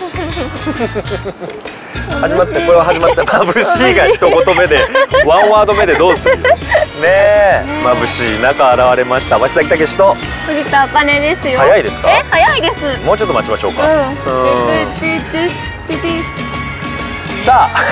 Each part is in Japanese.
始まって、これは始まって、眩しいが一言目でワンワード目でどうするねえ。眩しい中現れました鷲崎武史と栗田茜ですよ。 早いですか？ 早いです。 もうちょっと待ちましょうか。さあ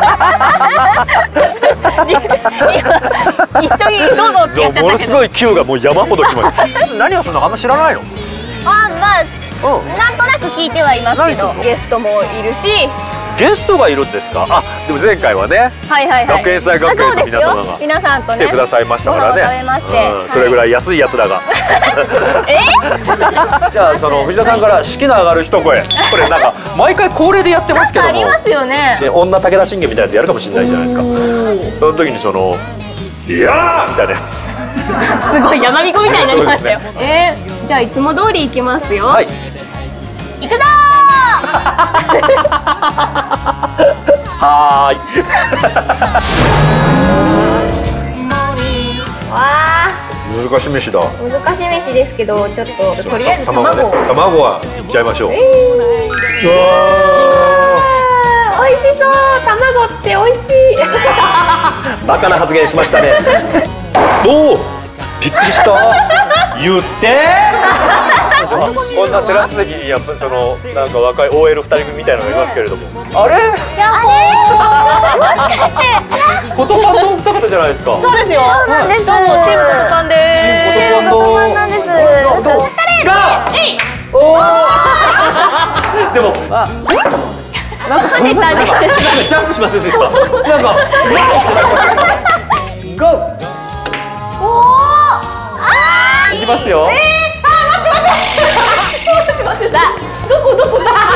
一緒にどうぞってやっちゃったけど、 ものすごい Q がもう山ほど来ました何をするのかあんま知らないの？ まあなんとなく聞いてはいますけど、ゲストもいるし。 ゲストがいるんですか？あ、でも前回はね、学園祭学園の皆様が来てくださいましたからね。それぐらい安いやつらが。じゃあその藤田さんから士気の上がる一声、これなんか毎回恒例でやってますけども、ありますよね。女武田信玄みたいなやつやるかもしれないじゃないですか。その時にそのいやーみたいなやつ。すごい山彦みたいになりましたよ。じゃあいつも通り行きますよ。はい。行くぞー。 はーい。 わあ。 難し飯だ。 難し飯ですけど、ちょっととりあえず卵はいっちゃいましょう。 美味しそう。卵って美味しい。 バカな発言しましたね。おお、びっくりした。言って。こんなテラス席にやっぱそのなんか若い OL 2人組みたいなのがいますけれども、あれ？もしかしてことパンのお二方じゃないですか。 そうですよ。そうなんです。どうもチームことパンです。 チームことパンなんです。が、おお。でもなんか跳ねたね。ジャンプしませんでした。なんかゴー。おお。いきますよ。 さあ、どこいけ。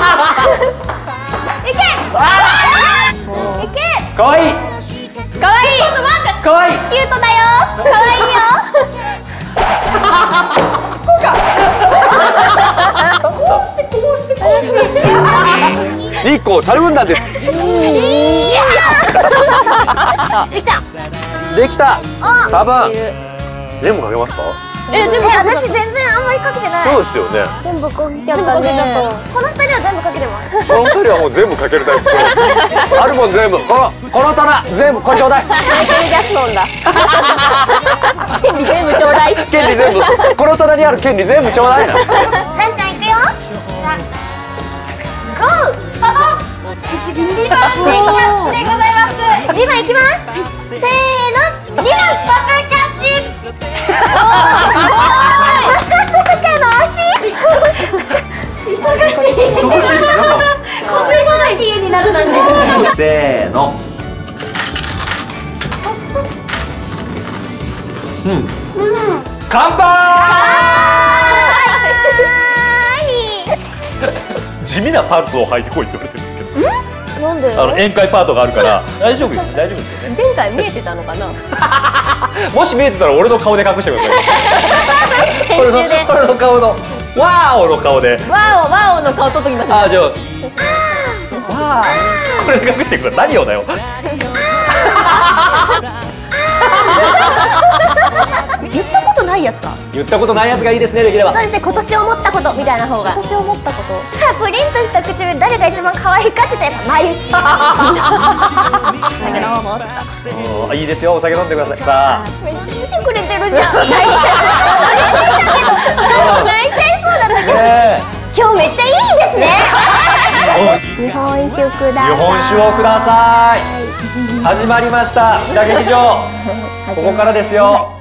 いけ。 かわいい。 ちょっと待って。 かわいい。 キュートだよ。かわいいよ。こうか。こうして。 日光サルウンダンです。できた。多分全部かけますか？ 全部私全然あんまりかけてない。 そうですよね。 全部かけちゃったね。この二人は全部かけてます。 この二人はもう全部かけるタイプ。あるもん全部。この棚全部これちょうだい。マイケル・ジャクソンだ。 権利全部ちょうだい。 権利全部。この棚にある権利全部ちょうだいなんですよ。 ランちゃん行くよ。ゴースタート。次2番目キャッチでございます。2番いきます。せーの、2番ストップキャッチ。まさかの足。忙しい。 忙しいですね。なんかこんな忙しい家になるなんて。 せーの。乾杯。地味なパンツを履いてこいって言われてるんですけど。 なんで？ 宴会パートがあるから大丈夫ですよね。 前回見えてたのかな。 もし見えてたら俺の顔で隠してください。俺の顔のワーオの顔で。 ワーオの顔撮っときます。 じゃあわーこれで隠してください。何をだよ。 言ったことないやつか。 言ったことないやつがいいですね。できれば。 そうですね。今年思ったことみたいな方が。今年思ったこと。プリンとした唇誰が一番可愛いかって言ったら眉し。 いいですよ。お酒飲んでください。さあ。 めっちゃ見てくれてるじゃん。泣いちゃいそうだったけど。今日めっちゃいいですね。日本酒ください。 日本酒をください。始まりました。日田劇場。ここからですよ。